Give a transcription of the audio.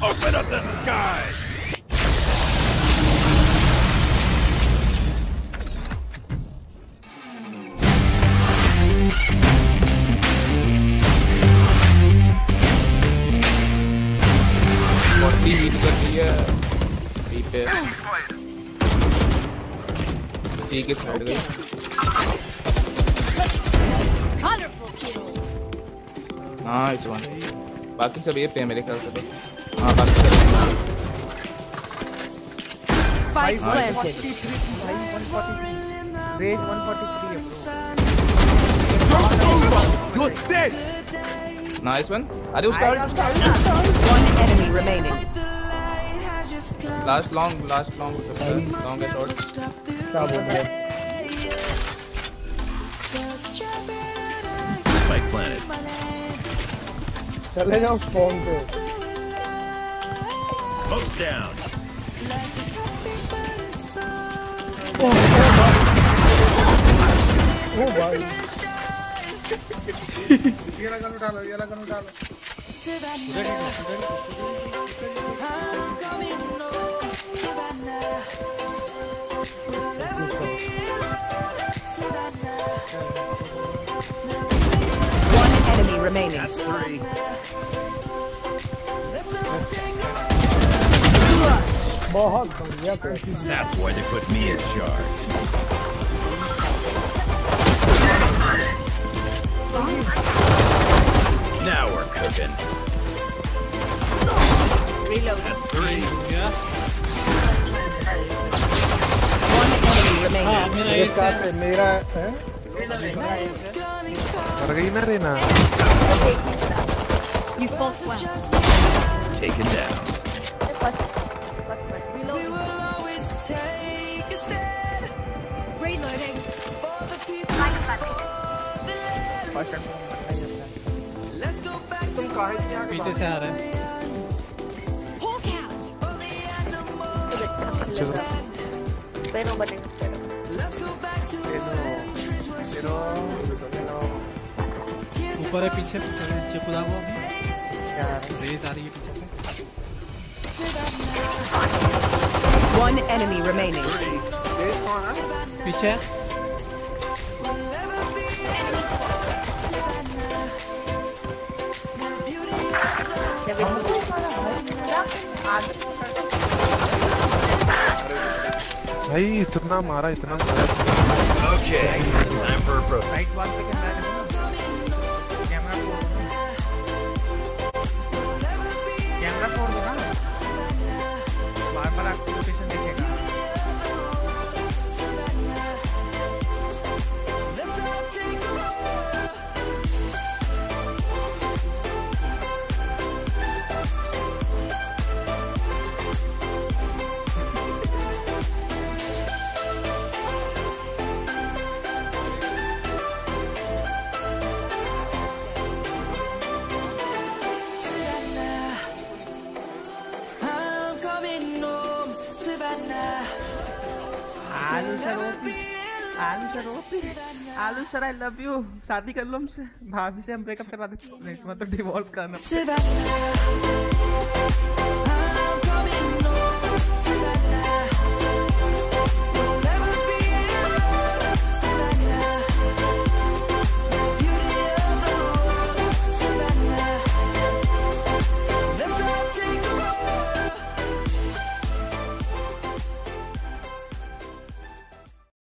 Open up the sky. Heat कर रही है हीट पे सी के साइड गई नाइस वन बाकी सब ये पे मेरे ख्याल से तो हां बाकी सब स्पाइक प्लांटेड भाई 143 raise 143 You're dead. Nice one अरे उसका One enemy remaining. Last long long है शॉट क्या बोल रहे हैं Spike planted. चले जाओ स्पॉन पे Smoke's down. ओ भाई ये लगा उठा लो One enemy remaining. That's 3. बहुत बढ़िया practice That's why they put me in charge. Now we're cooking. That's 3. One enemy remaining. मेरा है कर गई ना Raina You fought well. Taken down. Reloading. तुम काहे नहीं आ गए पीछे से आ रहे हैं Hawk out. Pero balik pero. ऊपर है पीछे नीचे कूदा हुआ अभी रेस आ रही है पीछे से One enemy remaining. पीछे भाई इतना मारा इतना Okay, time for a protest. Right one पे कैमरा फोड़ दो ना बार आपको लोकेशन देखेगा आलू सर आई लव यू शादी कर लो हमसे भाभी से हम ब्रेकअप करवा देते नहीं तुम्हें तो डिवोर्स करना